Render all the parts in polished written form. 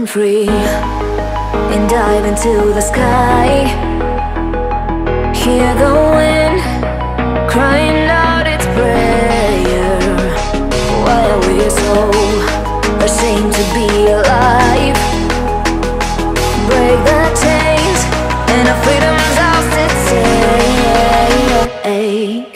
free and dive into the sky. Hear the wind crying out its prayer. Why are we so ashamed to be alive? Break the chains and our freedom's ours to take.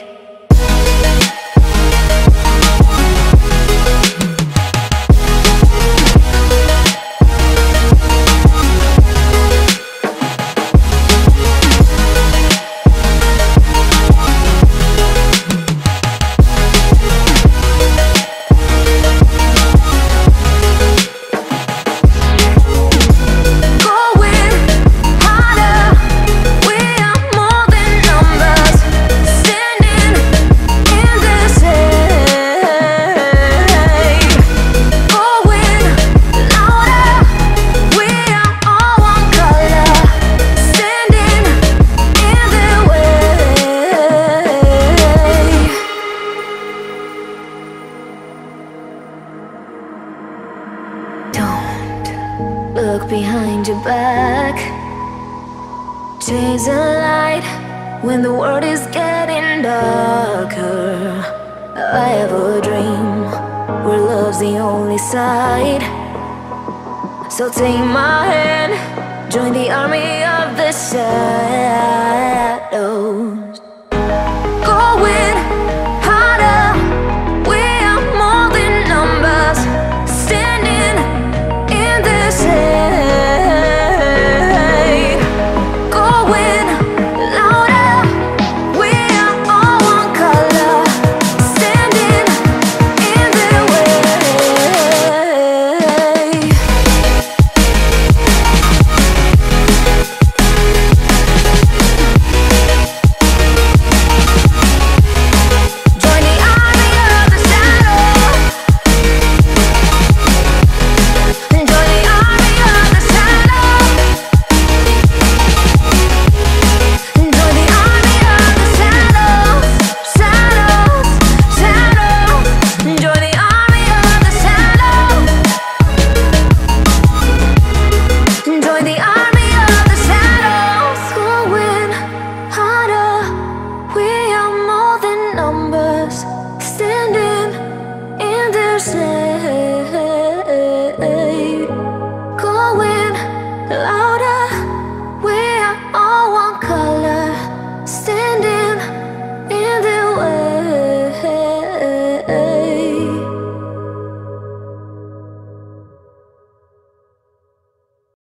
Look behind your back. Chase a light when the world is getting darker. I have a dream where love's the only side. So take my hand, join the army of the shadows.